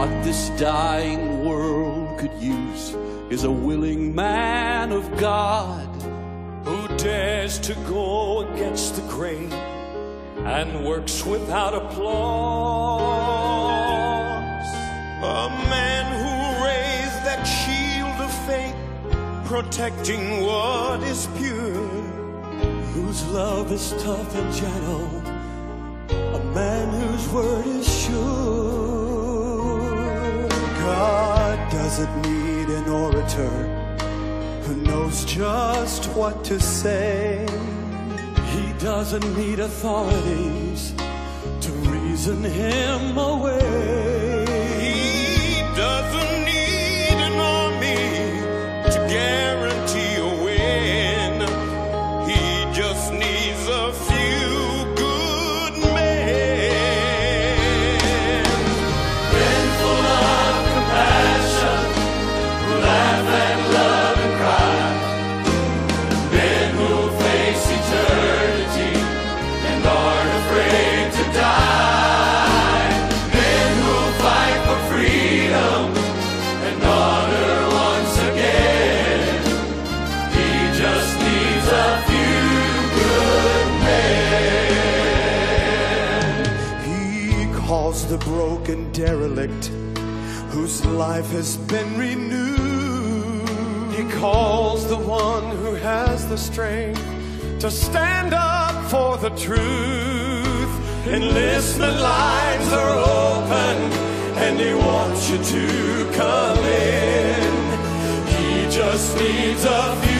What this dying world could use is a willing man of God who dares to go against the grain and works without applause. A man who raised that shield of faith, protecting what is pure, whose love is tough and gentle, a man whose word is sure. God doesn't need an orator who knows just what to say. He doesn't need authorities to reason him away. he doesn't need an army to guarantee a win. He just needs a few good men. Men full of compassion, who laugh and love and cry. Men who face eternity and aren't afraid to die. Men who fight for freedom and honor once again. He just needs a few good men. He calls the broken derelict whose life has been renewed. He calls the one who has the strength to stand up for the truth. Enlistment lines are open and he wants you to come in. He just needs a few